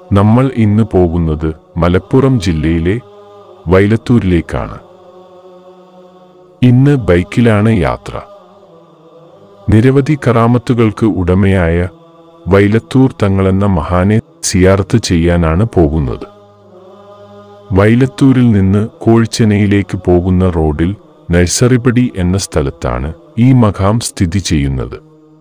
നമ്മൾ ഇന്ന് പോകുന്നത് മലപ്പുറം ജില്ലയിലെ വൈലത്തൂരിലേക്കാണ്. ഇന്ന് ബൈക്കിലാണ് യാത്ര. നിരവധി കറാമത്തുകൾക്ക് ഉടമയായ വൈലത്തൂർ തങ്ങളെന്ന മഹാനെ സിയാറത്ത് ചെയ്യാനാണ് പോകുന്നത്. വൈലത്തൂരിൽ നിന്ന് കോഴിച്ചെന്നൈയിലേക്ക് പോകുന്ന റോഡിൽ നഴ്സറിപ്പടി എന്ന സ്ഥലത്താണ് ഈ മഖാം സ്ഥിതി ചെയ്യുന്നത്.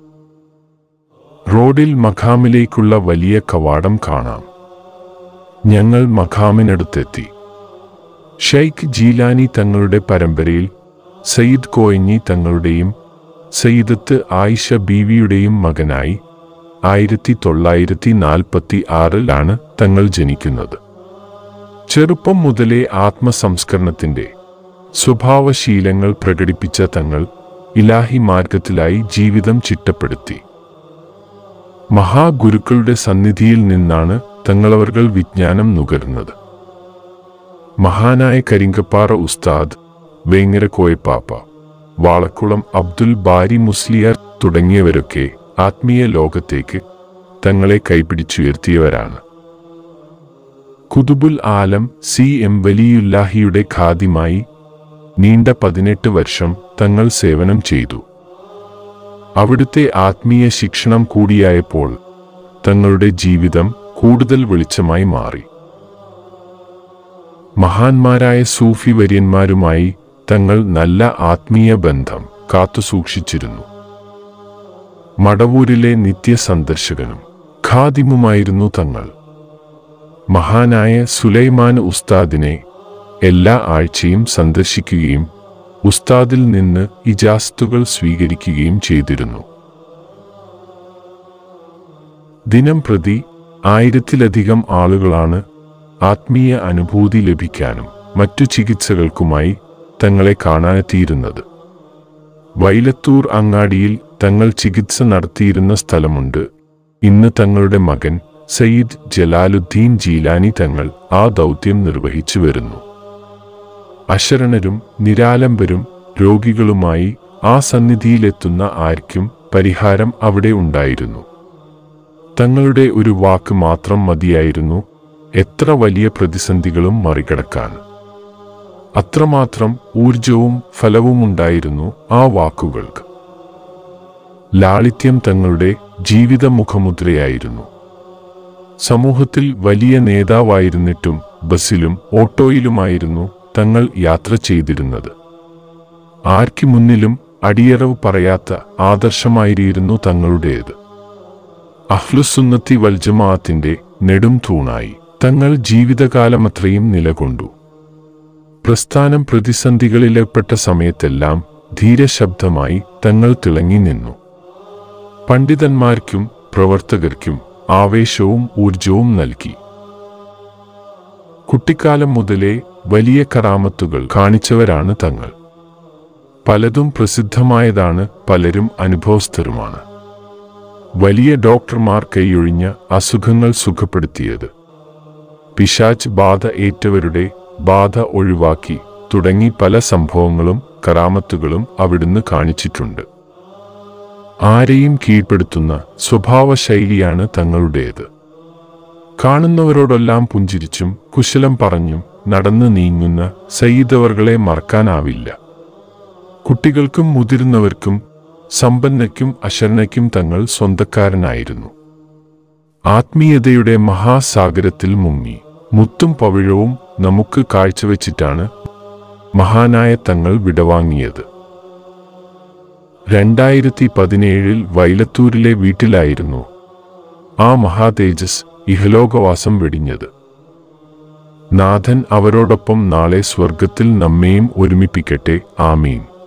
റോഡിൽ മഖാമിലേക്കുള്ള വലിയ കവാടം കാണാം. ഞങ്ങൾ മഖാമിനടുത്തെത്തി. ഷെയ്ഖ് ജീലാനി തങ്ങളുടെ പരമ്പരയിൽ സയ്യിദ് കോയഞ്ഞി തങ്ങളുടെയും സയ്യിദത്ത് ആയിഷ ബീവിയുടെയും മകനായി 1946 തങ്ങൾ ജനിക്കുന്നത്. ചെറുപ്പം മുതലേ ആത്മസംസ്കരണത്തിന്റെ സ്വഭാവശീലങ്ങൾ പ്രകടിപ്പിച്ച തങ്ങൾ ഇലാഹി മാർഗത്തിലായി ജീവിതം ചിട്ടപ്പെടുത്തി. മഹാഗുരുക്കളുടെ സന്നിധിയിൽ നിന്നാണ് തങ്ങളവർകൾ വിജ്ഞാനം നുകരുന്നത്. മഹാനായ കരിങ്കപ്പാറ ഉസ്താദ്, വേങ്ങര കോയപ്പാപ്പ, വാളക്കുളം അബ്ദുൽ ബാരി മുസ്ലിയാർ തുടങ്ങിയവരൊക്കെ ആത്മീയ ലോകത്തേക്ക് തങ്ങളെ കൈപിടിച്ചുയർത്തിയവരാണ്. കുതുബുൽ ആലം CM വലിയുല്ലാഹിയുടെ ഖാദിമായി നീണ്ട 18 വർഷം തങ്ങൾ സേവനം ചെയ്തു. അവിടുത്തെ ആത്മീയ ശിക്ഷണം കൂടിയായപ്പോൾ തങ്ങളുടെ ജീവിതം കൂടുതൽ വെളിച്ചമായി മാറി. മഹാന്മാരായ സൂഫി വര്യന്മാരുമായി തങ്ങൾ നല്ല ആത്മീയ ബന്ധം കാത്തുസൂക്ഷിച്ചിരുന്നു. മടവൂരിലെ നിത്യസന്ദർശകനും ഖാദിമുമായിരുന്നു തങ്ങൾ. മഹാനായ സുലൈമാൻ ഉസ്താദിനെ എല്ലാ ആഴ്ചയും സന്ദർശിക്കുകയും ഉസ്താദിൽ നിന്ന് ഇജാസത്തുകൾ സ്വീകരിക്കുകയും ചെയ്തിരുന്നു. ദിനം പ്രതി 1000-ലധികം ആളുകളാണ് ആത്മീയ അനുഭൂതി ലഭിക്കാനും മറ്റു ചികിത്സകൾക്കുമായി തങ്ങളെ കാണാനെത്തിയിരുന്നത്. വൈലത്തൂർ അങ്ങാടിയിൽ തങ്ങൾ ചികിത്സ നടത്തിയിരുന്ന സ്ഥലമുണ്ട്. ഇന്ന് തങ്ങളുടെ മകൻ സയ്യിദ് ജലാലുദ്ദീൻ ജീലാനി തങ്ങൾ ആ ദൗത്യം നിർവഹിച്ചു വരുന്നു. അശരണരും നിരാലംബരും രോഗികളുമായി ആ സന്നിധിയിലെത്തുന്ന ആർക്കും പരിഹാരം അവിടെ ഉണ്ടായിരുന്നു. തങ്ങളുടെ ഒരു വാക്ക് മാത്രം മതിയായിരുന്നു എത്ര വലിയ പ്രതിസന്ധികളും മറികടക്കാൻ. അത്രമാത്രം ഊർജവും ഫലവുമുണ്ടായിരുന്നു ആ വാക്കുകൾക്ക്. ലാളിത്യം തങ്ങളുടെ ജീവിത മുഖമുദ്രയായിരുന്നു. സമൂഹത്തിൽ വലിയ നേതാവായിരുന്നിട്ടും ബസ്സിലും ഓട്ടോയിലുമായിരുന്നു തങ്ങൾ യാത്ര ചെയ്തിരുന്നത്. ആർക്കു മുന്നിലും അടിയറവ് പറയാത്ത ആദർശമായിരുന്നു തങ്ങളുടേത്. അഹ്ലുസുന്നത്തി വൽ ജമാഅത്തിന്റെ നെടും തൂണായി തങ്ങൾ ജീവിതകാലമത്രയും നിലകൊണ്ടു. പ്രസ്ഥാനം പ്രതിസന്ധികളിലേർപ്പെട്ട സമയത്തെല്ലാം ധീരശബ്ദമായി തങ്ങൾ തിളങ്ങി നിന്നു. പണ്ഡിതന്മാർക്കും പ്രവർത്തകർക്കും ആവേശവും ഊർജവും നൽകി. കുട്ടിക്കാലം മുതലേ വലിയ കറാമത്തുകൾ കാണിച്ചവരാണ് തങ്ങൾ. പലതും പ്രസിദ്ധമായതാണ്, പലരും അനുഭവസ്ഥരുമാണ്. വലിയ ഡോക്ടർമാർ കൈയൊഴിഞ്ഞ അസുഖങ്ങൾ സുഖപ്പെടുത്തിയത്, പിശാച് ബാധ ഏറ്റവരുടെ ബാധ ഒഴിവാക്കി തുടങ്ങി പല സംഭവങ്ങളും കറാമത്തുകളും അവിടുന്ന് കാണിച്ചിട്ടുണ്ട്. ആരെയും കീഴ്പ്പെടുത്തുന്ന സ്വഭാവശൈലിയാണ് തങ്ങളുടേത്. കാണുന്നവരോടെല്ലാം പുഞ്ചിരിച്ചും കുശലം പറഞ്ഞും നടന്നു നീങ്ങുന്ന സയ്യിദവർകളെ മറക്കാനാവില്ല. കുട്ടികൾക്കും മുതിർന്നവർക്കും സമ്പന്നയ്ക്കും അശരണയ്ക്കും തങ്ങൾ സ്വന്തക്കാരനായിരുന്നു. ആത്മീയതയുടെ മഹാസാഗരത്തിൽ മുങ്ങി മുത്തും പവിഴവും നമുക്ക് കാഴ്ചവെച്ചിട്ടാണ് മഹാനായ തങ്ങൾ വിടവാങ്ങിയത്. 2017 വൈലത്തൂരിലെ വീട്ടിലായിരുന്നു ആ മഹാതേജസ് ഇഹലോകവാസം വെടിഞ്ഞത്. നാഥൻ അവരോടൊപ്പം നാളെ സ്വർഗത്തിൽ നമ്മെയും ഒരുമിപ്പിക്കട്ടെ. ആമീൻ.